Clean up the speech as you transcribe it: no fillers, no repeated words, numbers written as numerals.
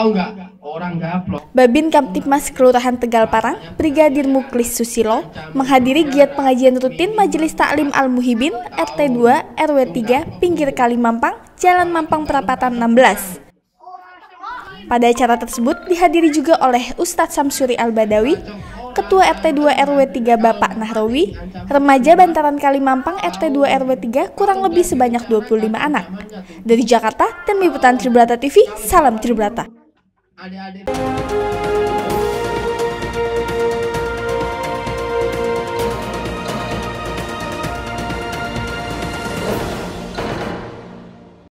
tahu nggak orang gaplok. Babin Kamtibmas Kelurahan Tegal Parang, Brigadir Muklis Susilo, menghadiri giat pengajian rutin Majelis Taklim Al-Muhibin RT 2 RW 3 Pinggir Kali Mampang, Jalan Mampang Perapatan 16. Pada acara tersebut dihadiri juga oleh Ustadz Samsuri Al-Badawi, Ketua RT 2 RW 3 Bapak Nahrawi, remaja Bantaran Kali Mampang RT 2 RW 3 kurang lebih sebanyak 25 anak. Dari Jakarta, tim liputan Tribrata TV, salam Tribrata. Adik-adik